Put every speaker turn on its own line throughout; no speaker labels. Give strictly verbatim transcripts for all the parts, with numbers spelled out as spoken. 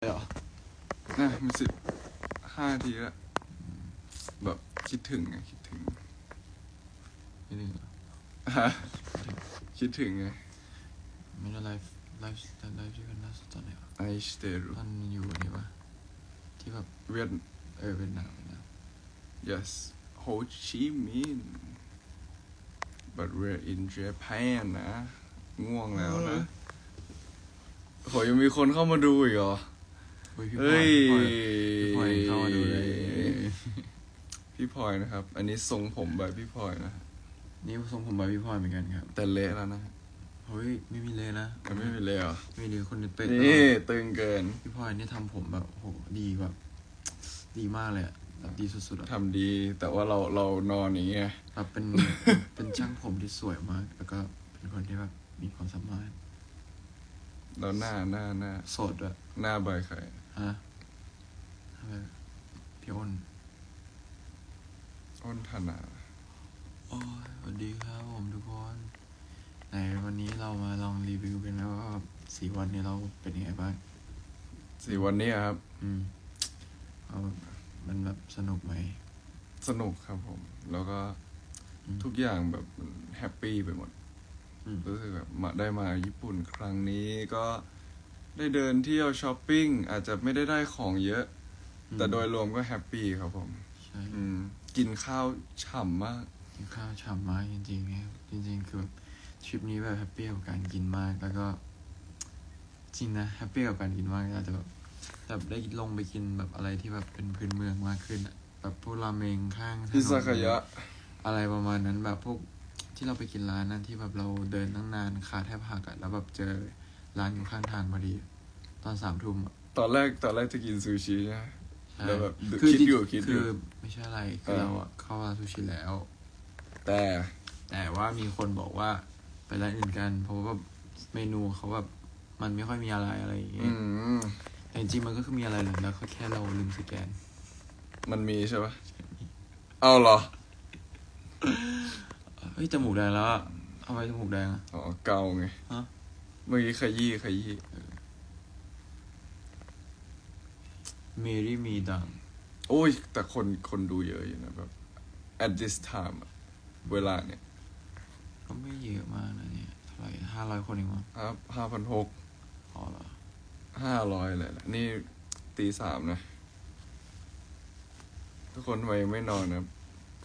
เหรอน่ะมันสิบห้าทีแล้วแบบคิดถึงไงคิดถึงนี่นึงคิดถึงไง
ไม่ได้ไลฟ์ไลฟ์ไลฟ์ด้วยกันล่าสุดตอนไหนวะ
ไอสเตอร์
ตอนอยู่นี่วะที่แบบ
เวียด
เออเป็นหนังเป็นหนัง
yes Ho Chi Minh but we're in Japan นะง่วงแล้วนะโหยังมีคนเข้ามาดูอีกเหรอเฮ้ย
พี่พลอยเข้ามาดูเลย
พี่พลอยนะครับอันนี้ทรงผมแบบพี่พลอยนะ
นี่ทรงผมแบบพี่พลอยเหมือนกันครับ
แต่เละแล้วนะ
เฮ้ยไม่มีเลยนะ
ไม่มีเลยเหรอ
ไม่มีคนเป๊ะ
นี่ตึงเกิน
พี่พลอยนี่ทำผมแบบโหดีแบบดีมากเลยอะแบบดีสุดๆอะ
ทำดีแต่ว่าเราเรานอนอย่างเงี้ย
แบบเป็นเป็นช่างผมที่สวยมากแล้วก็เป็นคนที่แบบมีความสามารถ
เราหน้าหน้าหน้า
โสดอะ
หน้าใบใคร
ฮะพี่อ้น
อ้นธนา
โอ้ยสวัสดีครับผมทุกคนในวันนี้เรามาลองรีวิวกันนะว่าสี่วันนี้เราเป็นยังไงบ้าง
สี่วันนี้ครับ
อืมเอามันแบบสนุกไหม
สนุกครับผมแล้วก็ทุกอย่างแบบแฮปปี้ไปหมดรู้สึกแบบมาได้มาญี่ปุ่นครั้งนี้ก็ได้เดินเที่ยวช้อปปิ้งอาจจะไม่ได้ได้ของเยอะแต่โดยรวมก็แฮปปี้ครับผม
ใช่
กินข้าวฉ่ำมาก
กินข้าวฉ่ำมากจริงๆครับจริงๆคือแบบทริปนี้แบบแฮปปี้กับการกินมากแล้วก็จริงนะแฮปปี้กับการกินมากอาจจะแบบแบบได้ลงไปกินแบบอะไรที่แบบเป็นพื้นเมืองมากขึ้นอ่ะแบบพวกราเมงข้างถนน
อิซากายะ
อะไรประมาณนั้นแบบพวกที่เราไปกินร้านนั้นที่แบบเราเดินตั้งนานขาแทบหักอ่ะแล้วแบบเจอร้านอยู่ข้างทางพอดีตอนสามทุ่ม
ตอนแรกตอนแรกจะกินซูชิใช่ไหมแล้วแบบ
คิ
ดอยู่คิดอยู่
คือไม่ใช่อะไรคือเราอ่ะเข้าร้านซูชิแล้ว
แต่
แต่ว่ามีคนบอกว่าไปร้านอื่นกันเพราะว่าเมนูเขาแบบมันไม่ค่อยมีอะไรอะไรอย่างเงี้ยแต่จริงๆมันก็คือมีอะไรแหละแล้วแค่เราลืมสแกน
มันมีใช่ปะเอาเหรอ
เฮ้ยจมูกแดงแล้วเอาไว้จมูกแดง
อ๋อเกาไง
ฮะ
เมื่อกี้ขยี้ขยี้
เมรี่มีดัง
โอ้ยแต่คนคนดูเยอะอยู่นะแบบ at this time เวลาเนี่ย
ก็ไม่เยอะมากนะเนี่ยเท่าไหร่ห้าร้อยคนเองมั้ง
ครับห้าพันหก
พอเหรอ
ห้าร้อยเลยแหละนี่ตีสามนะทุกคนทำไมยังไม่นอนนะ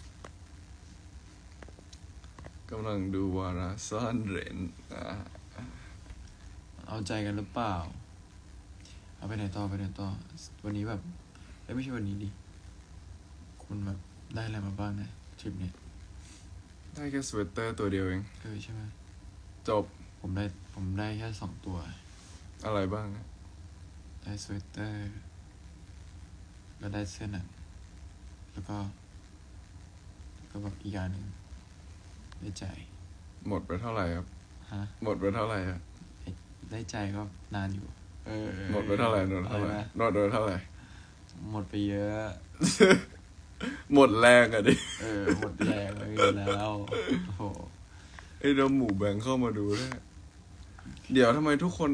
กำลังดูวาระซ่อนเร้นอ่า
เอาใจกันหรือเปล่าเอาไปไหนต่อไปไหนต่อวันนี้แบบไม่ใช่วันนี้ดิคุณแบบได้อะไรมาบ้างนะทริปนี้
ได้แค่สเวตเตอร์ตัวเดียวเอง
เออใช่ไหม
จบ
ผมได้ผมได้แค่สองตัว
อะไรบ้าง
ได้สเวตเตอร์แล้วได้เสื้อหนังแล้วก็ก็แบบอีกอย่างหนึ่งได้ใจ
หมดไปเท่าไหร่ครับ
ฮะ
หมดไปเท่าไหร่ครับ
ได้ใจก็นานอยู่เออ
หมดไปเท่าไหร่หมดเท่าไหร่หมดไปเท่าไหร่
หมดไปเยอะ
หมดแรงอ่ะดิ
เออหมดแรงเลยแล้วโอ้โห
ไอ้เดี๋ยวหมูแบงเข้ามาดูด้วยเดี๋ยวทำไมทุกคน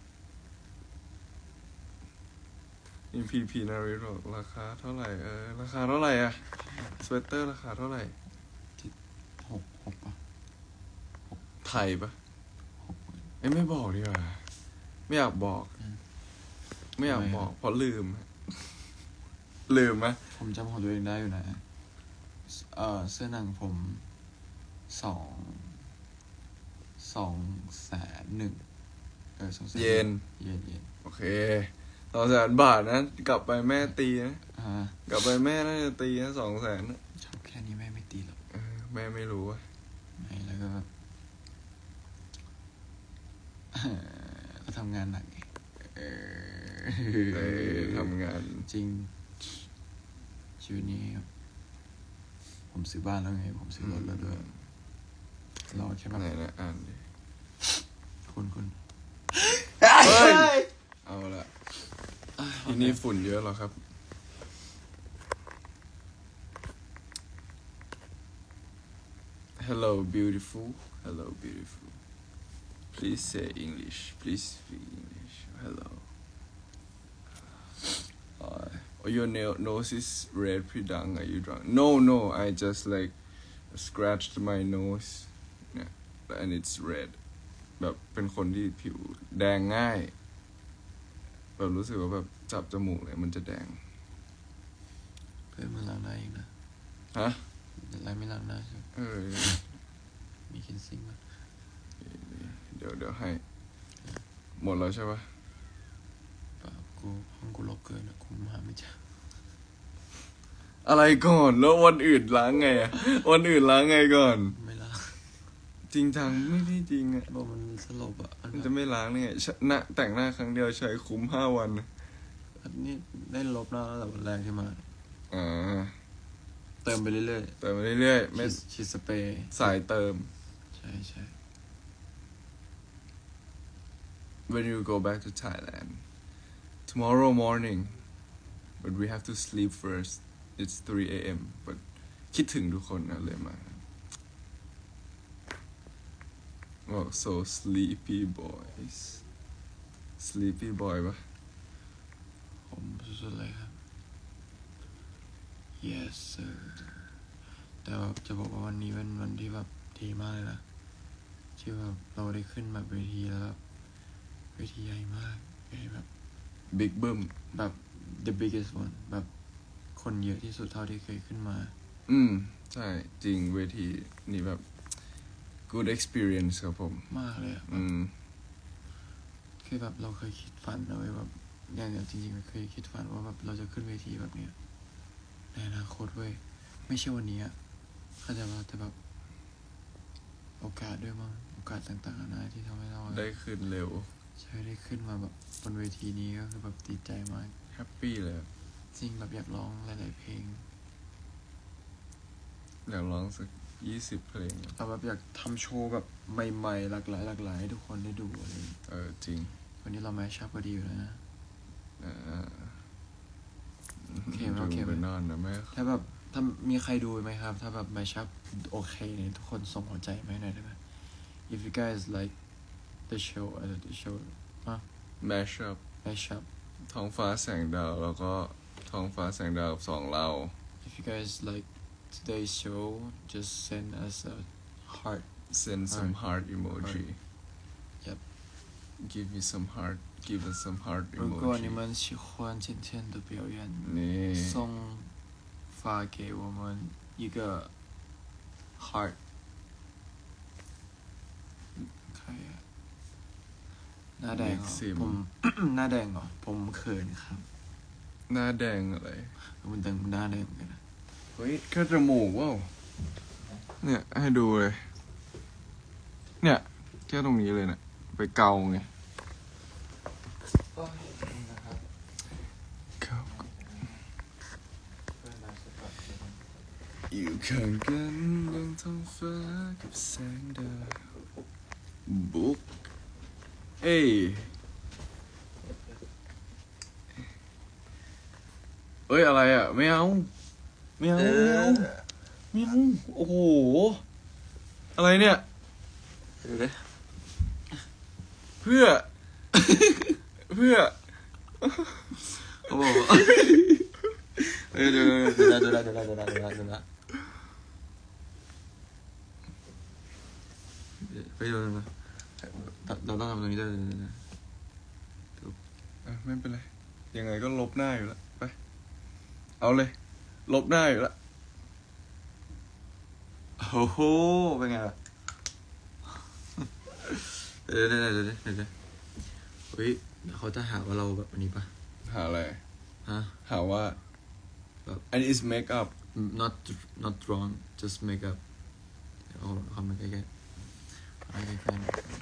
อินพีพีนาริโรราคาเท่าไหร่เออราคาเท่าไหร่อะสเวตเตอร์ราคาเท่าไหร่
หกหกปะ
ไทยปะเอ้ยไม่บอกดีกว่าไม่อยากบอกไม่อยากบอกเพราะลืมลืมไหม
ผมจำของตัวเองได้อยู่นะเออเสื้อหนังผมสองสองแสนหนึ่งเออสองแสน
เย็น
เย็นเย็น
โอเคสองแสนบาทนะกลับไปแม่ตีนะกลับไปแม่น่าจะตีนะสองแสน
ชอบแค่นี้แม่ไม่ตีหรอก
แม่ไม่รู้อะ
ไม่แล้วก็แบบก็ทำงานหนักเอ
อทำงาน
จริงชีวิตนี้ผมซื้อบ้านแล้วไงผมซื้อรถแล้วด้วยรอใช่ไหม
ไหนนะอ่านดิ
คุณคุณ
เฮ้ยเอาละที่นี่ฝุ่นเยอะหรอครับ Hello beautiful Hello beautiful Please say English Please speak English Hello oh, your nail nose is red พี่ดัง are you drunk no no I just like scratched my nose เนี่ย and it's red แบบเป็นคนที่ผิวแดงง่ายแบบรู้สึกว่าแบบจับจมูกเลยมันจะแดง
เพื่อนมันล้างหน้าเองนะ
ฮะ
ล้างไม่ล้างหน้าใช่ไหม
เออ
มีคินซิ่งไหม
เดี๋ยวเดี๋ยวให้หมดแล้วใช่ปะ
เปล่ากูห้องกูรกเกินนะกูหาไม่เจอ
อะไรก่อนแล้ววันอื่นล้างไงอะวันอื่นล้างไงก่อน
ไม่ล้าง
จริงจังไม่ได้จริงอะ
บอกมันสลบอะ
มันจะไม่ล้างเนี่ยหน้าแต่งหน้าครั้งเดียวใช้คุ้มห้าวัน
อันนี้ได้ลบหน้าตั้งแต่วันแรกที่มา
อ่า
เติมไปเรื่อย
ๆเติมไปเรื่อยๆไม่
ฉีดสเปรย์
สายเติม
ใช่ใช่
When you go back to Thailand tomorrow morning but we have to sleep first it's three a.m. but คิดถึงทุกคนนะเลยมาบอก so sleepy boys sleepy boy ปะ
ผมสุดๆเลยครับ yes sir แต่แบบจะบอกว่าวันนี้เป็นวันที่แบบดีมากเลยนะที่แบบเราได้ขึ้นแบบเวทีแล้วแบบเวทีใหญ่มากใหญ่แบบ
big boom
แบบ the biggest one แบบคนเยอะที่สุดเท่าที่เคยขึ้นมา
อืมใช่จริงเวทีนี่แบบ good experience ครับผม
มากเลยอืมคือแบบเราเคยคิดฝันเอาไว้แบบอย่างจริงๆเคยคิดฝันว่าแบบเราจะขึ้นเวทีแบบเนี้ยในอนาคตเว้ยไม่ใช่วันนี้อ่ะเข้าใจว่าแต่แบบโอกาสด้วยมั้งโอกาสต่างๆนานาที่ทำให้เรา
ได้ขึ้นเร็ว
ใช่ได้ขึ้นมาแบบบนเวทีนี้ก็คือแบบดีใจมาก
แฮปปี้เลย
จริงแบบอยากร้องหลายๆเพลง
อยากร้องสักยี่สิบเพลง
เอาแบบอยากทำโชว์แบบใหม่ๆหลากหลายหลากหลายให้ทุกคนได้ดูอะไร
เออจริง
วันนี้เราแมชชั่นก็ดีอยู่แล้วนะ
อ่า
โอเคโอเค
ไปนอนนะแม่
ถ้าแบบถ้ามีใครดูไหมครับถ้าแบบแมชชั่นโอเคเนี่ยทุกคนส่งหัวใจมาให้หน่อยได้ไหม if you guys like the show uh, the show ฮะ
mash up
mash up
ท้องฟ้าแสงดาวแล้วก็ท้องฟ้าแสงดาวสองเรา
if you guys like today's show just send us a heart
send some heart emoji
heart. Yep
give me some heart give us some heart emoji
如果你们喜欢今天的表演送发给我们一个 heart ใครอะหน้าแดงเหรอผม หน้าแดงเหรอผมเขินครับ
หน้าแดงอะไร
มันแดงมันหน้าแดงเหมือนกันนะ
เฮ้ยแค่จมูกว้าวเนี่ยให้ดูเลยเนี่ยแค่ตรงนี้เลยเนี่ยไปเกาไงอยู่ข้างกันบนท้องฟ้ากับแสงดาวบุกเอ้ยเอ้ยอะไรอ่ะไม่เอาไม่เอาไม่เอาไม่เอาโอ้โหอะไรเนี่ยเพื่อเพื่อ
โอ้โหเดี๋ยวเดี๋ยวเดี๋ยวเดี๋ยวเดี๋ยวเดี๋ยวเดี๋ยวเดี๋ยวเดี๋ยวเดี๋ยวไปดูนะเราต้องทำตรงนี้ด้วยนะ
ไม่เป็นไรยังไงก็ลบหน้าอยู่แล้วไปเอาเลยลบหน้าอยู่แล้ว
โอ้โหเป็นไงล่ะเดี๋ยวเดี๋ยวเดี๋ยวเดี๋ยวเฮ้ยเขาจะหาว่าเราแบบวันนี้ปะ
หาอะไร
ฮะ
หาว่าอันนี้ is make up
not not wrong just make up เอาคำมาใกล้ๆอะไรใกล้ๆ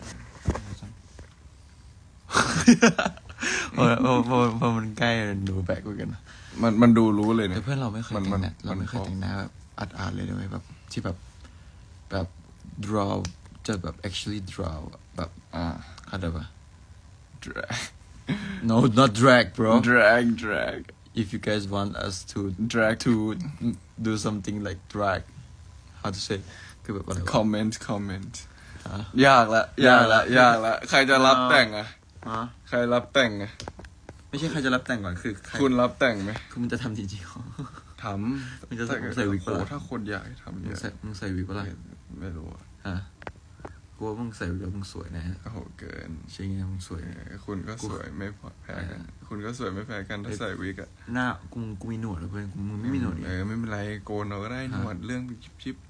พอพอพอพอมันใกล้ดูแปลกเหมือนกัน
มันมันดูรู้เลย
นะแต่เพื่อนเราไม่เคยแต่งหน้าเราไม่เคยแต่งหน้าแบบอัดๆเลยด้วยแบบที่แบบแบบ draw จะแบบ actually draw แบบอ่าเข้าใจปะ
drag
no not drag bro
drag drag
if you guys want us to
drag
to do something like drag how to say คือแบบอะไร
comment comment ยากละยากละยากละใครจะรับแต่งอ่ะใครรับแต่งอ่ะ
ไม่ใช่ใครจะรับแต่งก่อนคือใคร
คุณรับแต่งไหม
คือมันจะทำจริงๆเหรอ
ทำ
มันจะใส่วิก
โอ้
ปะล่ะ
ถ้าคนอยากให้ทำ
มึ
เย
ง
อะ
ใส่มึงใส่วิกปะล่ะ
ไม่ไม่รู้อะ
ฮะกูว่ามึงใส่วิกแล้วมึงสวยนะ
โอ้โหเกิน
ใช่ไงมึงสวย
เออคุณก็สวยไม่แพ้กัน คุณก็สวยไม่แพ้กันถ้าใส่วิกอะ
หน้ากูมึงกูมีหนวดเหรอเพื่อนกูมึงไม่มีหนวด
เออไม่เป็นไรโกนเราก็ได้หนวดเรื่องชิบชิบ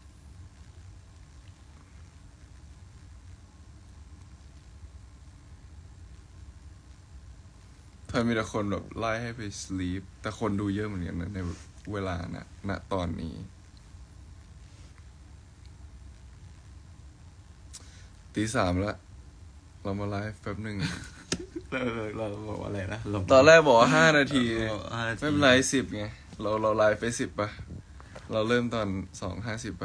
ถ้ามีแต่คนแบบไล่ให้ไป sleep แต่คนดูเยอะเหมือนกันนะในเวลานะณตอนนี้ตีสามแล้วเรามาไลฟ์แป๊บหนึ่ง
เราเราบอกว่าอะไรนะ
ตอนแรกบอกว่าห้านาที
ห้านาที
ไม่เป็นไรสิบไง เราเราไลฟ์ไปสิบป่ะ เราเริ่มตอนสองห้าสิบป่ะ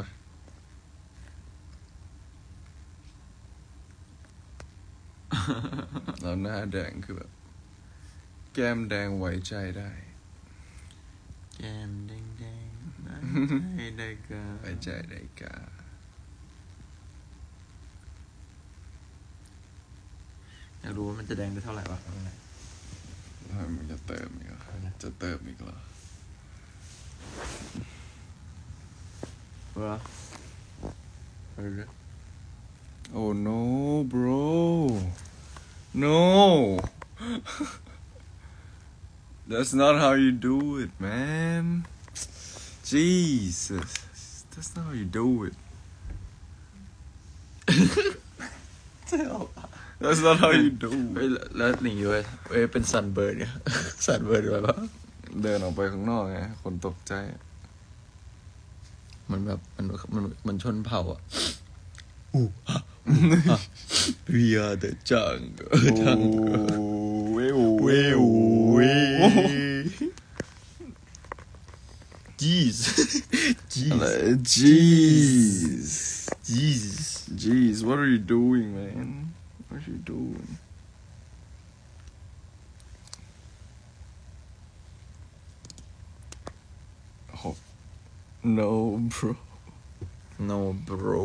เราหน้าแดงคือแบบ แก้มแดงไว้ใจได้
แก้มแดงแดงได้ได้ก็
ไว้ใจได้กา
อยากรู้ว่ามันจะแดงได้เท่าไหร่วะ
ทำไมมึงจะเติมอีกเหรอจะเติมอีกเหรอ
รู้แล้วไปเลย
Oh no bro no that's not how you do it man Jesus that's not how you do it that's not how you do
เฮ้ย
it
แล้วหนิงอยู่เว้ยเอ้ยเป็นซันเบิร์ดเนี่ย ซันเบิร์ดอะไรวะ
เดินออกไปข้างนอกไงคนตกใจ
มันแบบมันมันมันชนเผ่าอ่ะ We are the jungle
เว้ว
เว้วเว้ Jeez
อะไร
Jeez
Jeez
Jeez
Jeez what are you doing man what are you doing oh no bro
No bro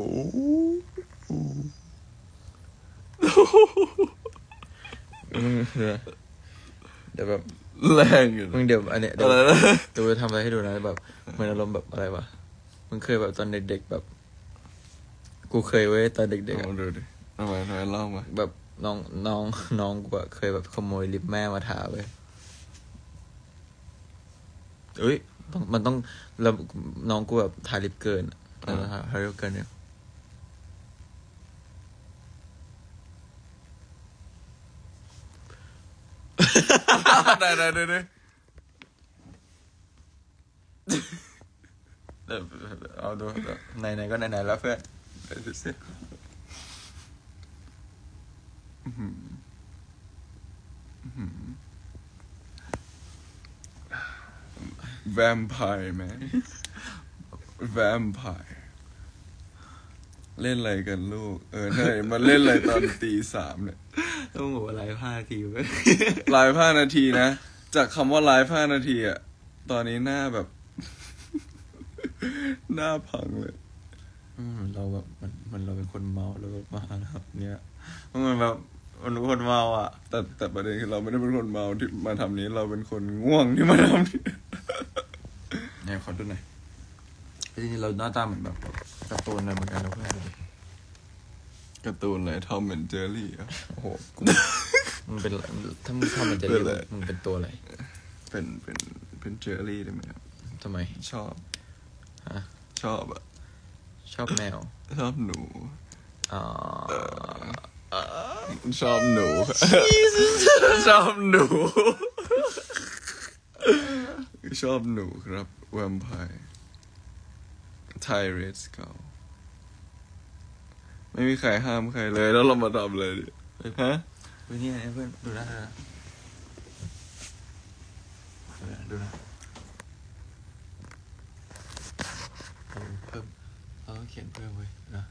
มึงเดี๋ยวแบบ
แรงอยู่
มึ
นะ
งเดี๋ยวอันเนี้ยเดี๋ยว
อะไรนะ
เดี๋ยวจะทำอะไรให้ดูนะแบบเหมือนอารมณ์แบบอะไรวะมึงเคยแบบตอนเด็กๆแบบ กูเคยเว้ยตอนเด็กๆ
เอา
อะ
ดูดิทำไมทำไมเล่ามา
แบบน้องน้องน้องกูอะเคยแบบขโมยลิปแม่มาทาเว้ยเอ้ยต้องมันต้องแล้วน้องกูแบบทาลิปเกินทาทาลิปเกินเนี่ย
ได้ได้ได้ได้
เดี๋ยวเอาดูไหนไหนก็ไหนไหนแล้วเพื่อนไปดูสิ
Vampire man Vampire เล่นอะไรกันลูก เออใช่มาเล่นอะไรตอนตีสามเนี่ย
ต้องบอกว่าไลฟ์ห้านาทีเว้ย
ไลฟ์ห้านาทีนะ จากคำว่าไลฟ์ห้านาทีอะตอนนี้หน้าแบบ หน้าพังเลย
อืมเราแบบมันมันเราเป็นคนเมาแล้วแบบมาแล้วเนี่ยมันแบบมันเป็นคนเมาอ่ะ
แต่แต่ประเด็นคือเราไม่ได้เป็นคนเมาที่มาทำนี้ เราเป็นคนง่วงที่มาทำนี้
ไหนขอดูหน่อยจริงๆเราหน้าตาเหมือนแบบการ์ตูนอะไรเหมือนกันนะเพื่อน
การ์ตูนอะไรทอมแอนด์เจอรี่อ่ะ
โอ้โหกูมึงเป็นอะไรถ้ามึงทำมันจะ
เป็
เรีย
นอะไร
กมึงเป็นตัวอะไร
เป็นเป็นเป็นเจอรี่ได้ไหมครับ
ทำไม
ชอบ
ฮะ
ชอบอะ
ชอบแมว
ชอบหนู
อ๋อ
ชอบหนู ชอบหนู ชอบหนูครับแวมไพร์ไทเรสเก่าไม่มีใครห้ามใครเลยแล้วเรามาทำเลยดิฮะ
เฮ้ยนี่ไงเพื่อนดูนะดูนะดูนะดูนะเอาเพิ่มเราต้องเขียนเพิ่มเว้ยนะ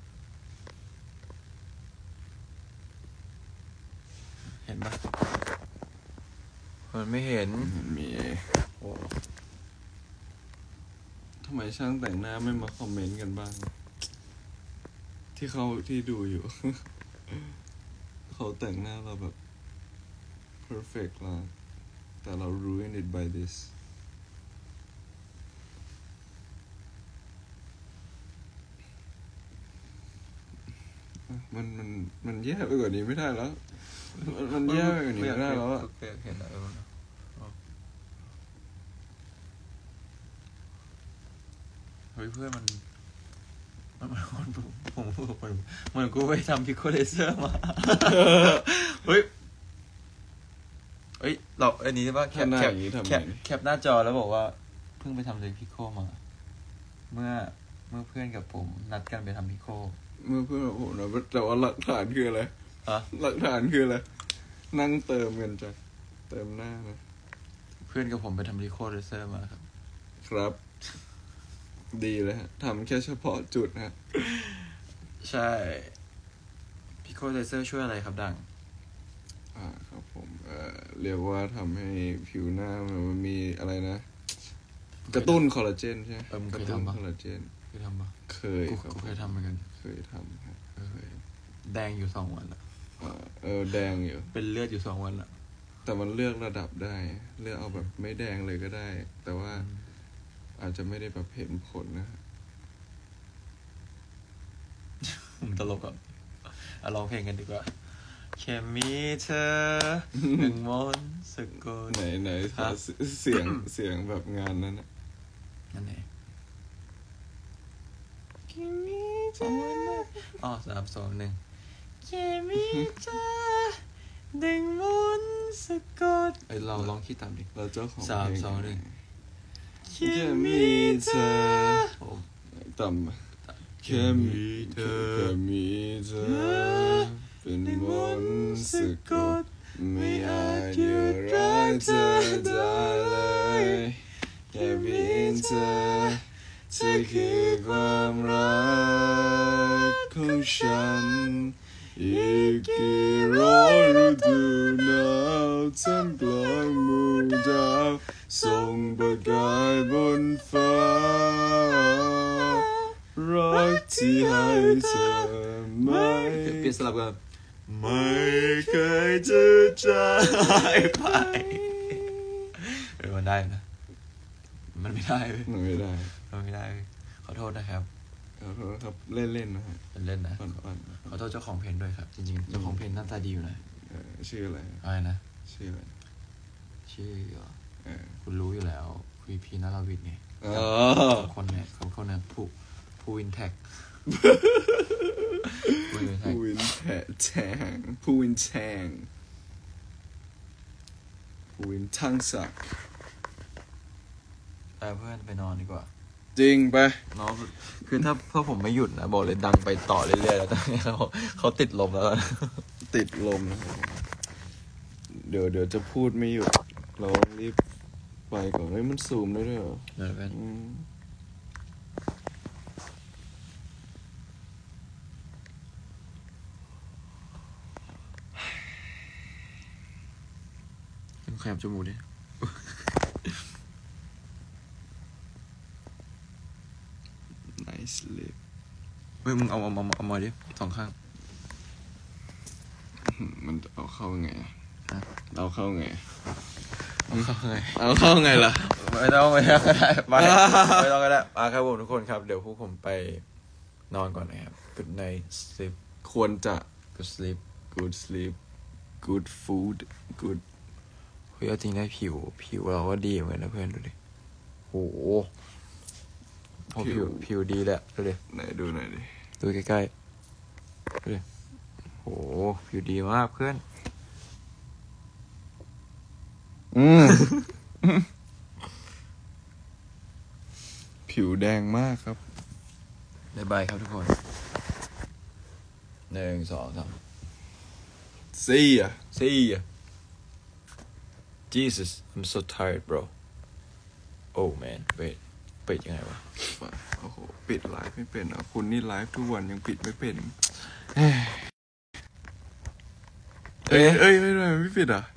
เห็นปะมันไม่เห็น
มี
โอ้
ทำไมช่างแต่งหน้าไม่มาคอมเมนต์กันบ้าง ที่เขาที่ดูอยู่ เขาแต่งหน้าเราแบบ perfect ละแต่เรา ruin it by this มันมันมันแย่ไปกว่านี้ไม่ได้แล้วมันมันแย่ไปกว่านี้ไม่ได้แล้วอะ
เห็นแล้วเฮ้ยเพื่อนมันมันมันผมผมผมเหมือนกูไปทำพิโคเลเซอร์มาเฮ้ยเฮ้ยเราอันนี้ใช่ปะแคปแคปแคปแคปหน้าจอแล้วบอกว่าเพิ่งไปทำเลยพิโคมาเมื่อเมื่อเพื่อนกับผมนัดกันไปทำพิโค
เมื่อเพื่อนกับผมนะแต่ว่าหลักฐานคืออะไร
อะ
หลักฐานคืออะไรนั่งเติมเงินจ้ะเติมหน้านะ
เพื่อนกับผมไปทำพิโคเลเซอร์มาครับ
ครับดีเลยฮะทำแค่เฉพาะจุดฮะ
ใช่พิโคเลเซอร์ช่วยอะไรครับดัง
อ่าครับผมเอ่อเรียกว่าทำให้ผิวหน้ามันมีอะไรนะกระตุ้นคอลลาเจนใช่ไหมกระตุ้นคอลลาเจน
เคยทำปะ
เคยครับ
เคยทำเหมือนกัน
เคยทำครับเคย
แดงอยู่สองวันละ
เออแดงอยู่
เป็นเลือดอยู่สองวันละ
แต่มันเลือกระดับได้เลือกเอาแบบไม่แดงเลยก็ได้แต่ว่าอาจจะไม่ได้แบบเห็นผลนะ
ผมตลกอ่ะเอาร้องเพลงกันดีกว่าแค่มีเธอหนึ่งมนต์สกุล
ไหนไหนเสียงเสียงแบบงานนั้นนะ
นั่นเองแค่มีเธออ๋อสามสองหนึ่งแค่มีเธอหนึ่งมนต์สกุลไอเราลองคิดตามดิ
เราเจ้าของ
สามสองหนึ่ง
แค่มีเธอต่ำแค่มีเธอแค่มีเธอเป็นมนต์สะกดไม่อาจหยุดรักเธอได้เลยแค่เพียงเธอเธอคือความรักของฉันอีกกี่ร้อยฤดูหนาวท่ามกลางหมู่ดาวส่งประกายบนฟ้ารักที่ให้เธอไม่
เปลี่ยนสลับกัน
ไม่เคยจะจาง
ไปเออมันได้นะมันไม่ได้เลย
มันไม่ได้
มันไม่ได้ขอโทษนะครับ
ขอโทษครับเล่นเล่นนะฮะ
เล่นนะขอโทษเจ้าของเพลงด้วยครับจริงๆเจ้าของเพลงหน้าตาดีอยู่นะ
ชื่ออะไร
อะไรนะ
ชื่ออะไร
ชื่อคุณรู้อยู่แล้วคุยพีนาราวิทไงคนเนี่ยเขาคนเนี่ยผู้ผู้วินแท็ก
ผู้วินแทงผู้วินแทงผู้วินทั้งสัก
ไปเพื่อนไปนอนดีกว่า
จริงไป
น้องคือถ้าถ้าผมไม่หยุดนะบอกเลยดังไปต่อเรื่อยๆแล้วตอนนี้เขาเขาติดลมแล้ว
ติดลมนะเดี๋ยวเดี๋ยวจะพูดไม่หยุดเรารีบไปก่อนเฮ้ยมันซูมได้ด้วยเหรอ
ได้เพื่อนขยับจมูกดิ
Nice lip
เฮ้ยมึงเอาเอาเอาเอามาดิสองข้าง
มันเอาเข้าไงเอาเข้าไง
เอาเข้าไง
เอาเข้าไงล่ะ
ไม่ต้องไม่ต้องก็ได้ไม่ไม่ต้องก็ได้มาครับผมทุกคนครับเดี๋ยวพวกผมไปนอนก่อนนะครับ Good night sleep
ควรจะ
Good sleep
Good sleep Good food Good
เฮ้ยจริงได้ผิวผิวเราก็ดีเหมือนนะเพื่อนดูดิโหผิวผิวดีแหละดูดิ
ไหนดูหน่อยดิ
ดูใกล้ๆดูดิโหผิวดีมากเพื่อน
อืมผิวแดงมากครับ
บ๊ายบายครับทุกคนหนึ่งสองสาม
See ya
See ya Jesus I'm so tired bro Oh man wait ปิดยังไงวะ
โอ้โหปิดไลฟ์ไม่เป็นอ่ะคุณนี่ไลฟ์ทุกวันยังปิดไม่เป็นเอ้ยเอ้ยไม่ไม่ไม่ปิดอ่ะ